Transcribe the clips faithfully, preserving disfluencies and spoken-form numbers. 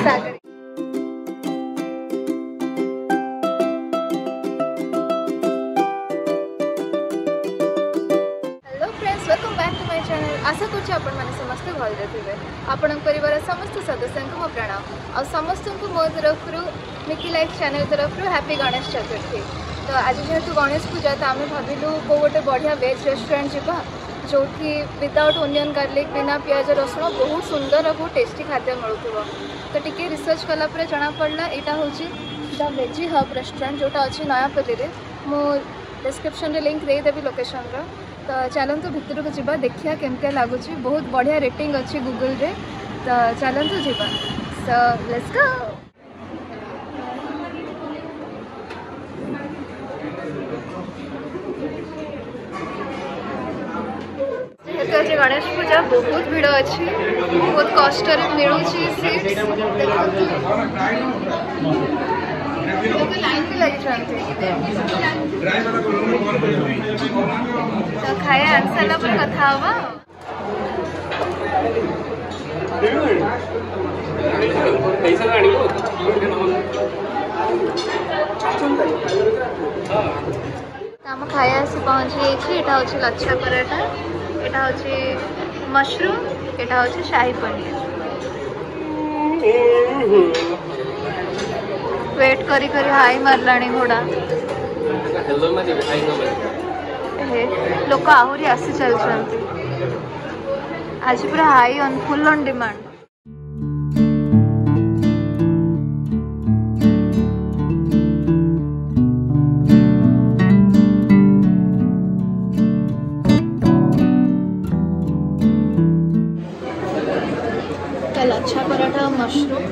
Sagar. Hello friends, welcome back to my channel. आशा करुच्ची आपण मैंने समस्त भले थे। आपण परिवार समस्त सदस्य को प्रणाम और समस्त को मो तरफ मिकी लाइफ चैनल तरफ हैप्पी गणेश चतुर्थी। तो आज जेहेतु गणेश पूजा तो आम भाविलु को गोटे बढ़िया वेज रेस्टोरेंट जावा जो विदाउट ओनियन गार्लिक बिना प्याज रसुण बहुत सुंदर और बहुत टेस्टी खाद्य मिलूँ। तो टी रिसर्च कलापर जना पड़ा यहाँ हूँ द वेजी हब रेस्टोरेंट जोटा अच्छी नयापल्ली में। मु डिस्क्रिप्शन रे लिंक देदेवी लोकेशन रो। तो चलतु भितर को जावा देखिया केमती लगुच। बहुत बढ़िया रेटिंग अच्छी गूगल रे। तो चलतु जावा। So let's go. जेहेतु आज गणेश पूजा बहुत भिड़ अच्छी, बहुत कष्ट मिलूँ सीट। लोग लाइन भी लगी तो खाए आन सारा पर कथा हवा। आम खाया आसी पहुँची जाइए। यहाँ हूँ लच्छा पराठा, यहाँ हूँ मशरूम, यहाँ हूँ शाही पनीर। वेट करी करी हाई मारलाणी घोड़ा। लोक आहरी आसी चलते आज पूरा high on full on demand. Lachha paratha mushroom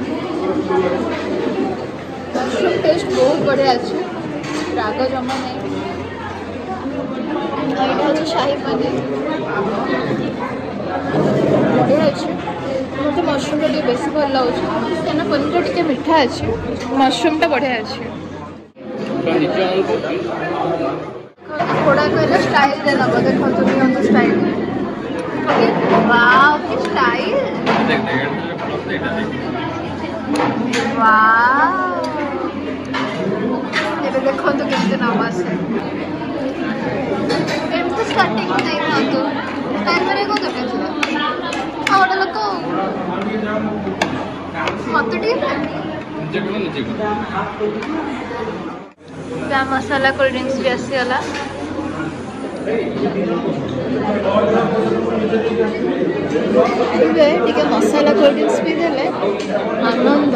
mushroom taste बहुत बढ़िया अच्छे, राग जमा नहीं। यहाँ हूँ शाही पनीर बढ़िया अच्छे। मत मशरूम टा बेस भल लगे क्या पनीर टे मीठा अच्छे, मशरूम टा बढ़िया अच्छे। थोड़ा कहला स्टाइल दे नब देखो स्टाइल। वाओ की स्टाइल। वाओ ये देखो तो कितने नवा से एमती स्टार्टिंग नहीं था तो स्टाइल मेरे को तो कैसे हाँ वाला लोग मत ठीक है। क्या मसाला कोल्ड ड्रिंक्स भी आसी वाला। टे मसाला कोल्ड ड्रिंक्स भी देले आनंद।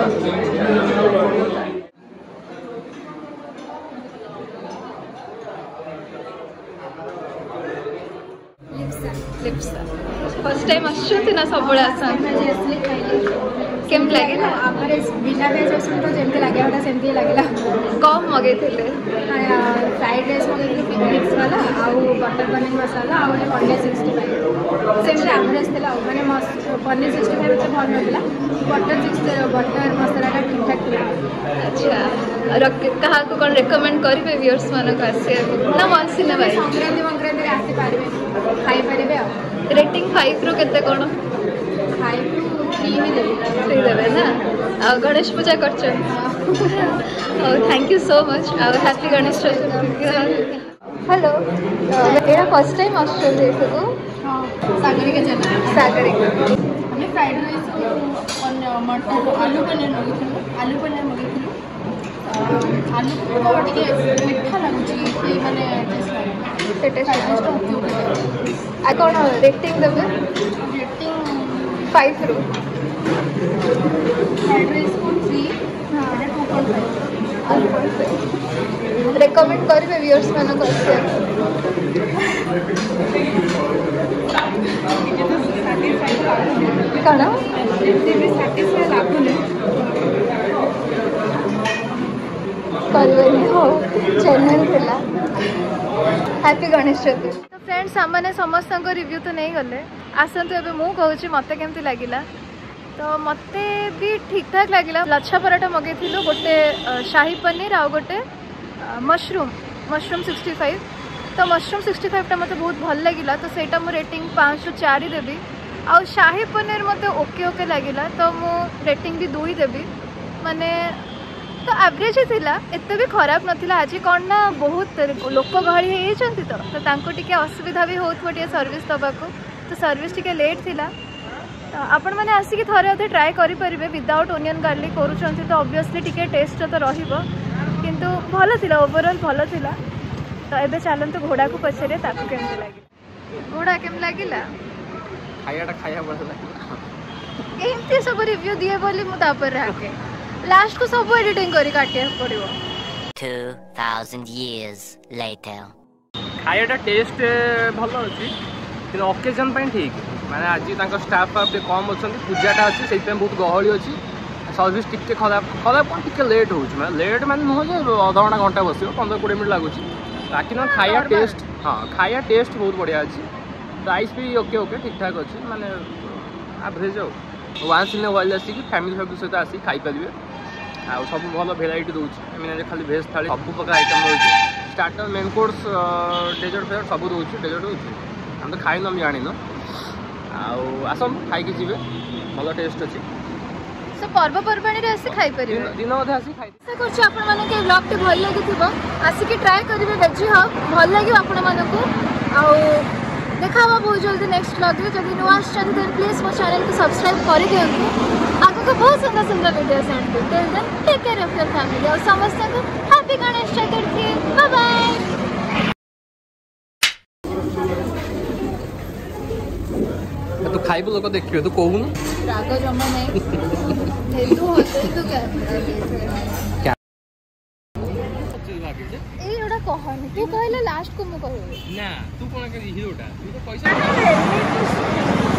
फर्स्ट टाइम आसुँच ना सब केम लगे बिना पियाज रसुण तो जमी लगे सेमती लगे। कम मगे फ्राइड राइस मगे पिकनिक्स वाला आउ बटर पनीर मसाला आउ पनीर सिक्सटी फाइव सेमती एवरेज थी मैंने पनीर सिक्सटी फाइव तो भल ना बटर सिक्स बटर मसाला ठीक ठाक थी। अच्छा क्या कौन रेकमेंड करेंगे व्यूअर्स मानक आसे ना मनसी ना भाई संक्रांति मंक्रांति आसीपारे खाई पारे। रेटिंग फाइव रू केते कौन फाइव रू थ्री ही देवे देवे ना। गणेश पूजा कर thank you so much. Happy Ganesh Chaturthi. Hello यहाँ फर्स्ट टाइम आसागरी के सागरी हमें फ्राइड राइस मटर आलू पनीर मगे आलू पनीर मगे आलू टे मीठा लगुच मैंने कौन रेटिंग देवे रेटिंग फाइव रू फ्राइड राइस को three two point five recommend करेंगे व्यूअर्स मानक कौन चैनल थिला। हैप्पी गणेश चतुर्थी। तो फ्रेंड्स आमने समस्त रिव्यू तो नहीं गले आसतु एवं मुझे कहूँ मत केमती लगिला। तो मत भी ठीक ठाक लगिला। लच्छा पराठा मगे गोटे शाही पनीर आ गोटे मशरूम मशरूम सिक्सटी फाइव। तो मशरूम सिक्सटी फाइव टा मत बहुत भल लगिला। तो सेटा मु रेटिंग पाँच रु चार देवी। आउ शाही पनीर मते ओके ओके लगिला तो मु रेटिंग भी दुई देबी माने तो एवरेज ही थिला एते भी खराब नथिला। आज कौन ना बहुत लोक गहली हो तो तो तांको टिके असुविधा भी होत टिके सर्विस दबाको तो सर्विस टिके लेट थिला। तो आपण मैंने आसिक थरे अधे ट्राए करेंगे विदाउट ओनियन गार्लिक करूँ तो ऑब्वियसली टिके टेस्ट तो रहिबो किंतु भल थिला ओवरऑल भल थिला। तो एबे चलंतु घोड़ा को पछरे ताकू केमते लागिला घोड़ा केम लागिला खायाटा खाया बड़ा लागिला एमती सब रिव्यू दिए बोली मु तापर राके लास्ट को सब एडिटिंग करी काटिया पड़िबो। two thousand years later खायाटा टेस्ट भल अछि कि ओकेजन पई ठीक माने आज तांको स्टाफ आप कम अच्छा पूजाटा अच्छी से बहुत गहली अच्छी सर्विस टिके खराब खराब कौन टिके लेट हो लेट मैंने नुह अध घंटा घंटा बस पंद्रह कोड़े मिनट लगुच बाकी ना खाया टेस्ट हाँ खाया टेस्ट बहुत बढ़िया अच्छी प्राइस भी ओके ओके ठीक ठाक अच्छी माने एवरेज वांस इन वाइल आसिक फैमिली फैमिली सहित आसिक खाईपारे आ सब भल भेराइटी दूसरी मैंने खाली भेज थाली सब प्रकार आइटम रोचे स्टार्टर मेन कोर्स डेजर्ट फेजर्ट सब दूसरी डेजर्ट दूसरी हम तो खाइन हम जान आसन खाई जी भल टेस्ट अच्छी सो पर्वपर्वाणी रे आसी खाई परिबे दिन अधे आसी खाई से करछि आपण माने के ब्लॉग टे भल लागिथिबो आसी के ट्राई करिवे वेजी हब भल लागि आपण मानको आ देखाबा बहुत जल्दी नेक्स्ट ब्लॉग रे जदि नुआ आछन देन प्लीज मो चैनल को सब्सक्राइब करि दियंतु आगो को बहुत सुंदर सुंदर video send till then take care of your family और समस्त को happy Ganesh Chaturthi bye bye. तू खाइबु लोक देखियो तू कहू न राग जमा नहीं हेलु होते तू क्या क्या ए एडा कहनी तू कहले लास्ट को मु कहबे ना तू कोन के हीरोटा तू तो पैसा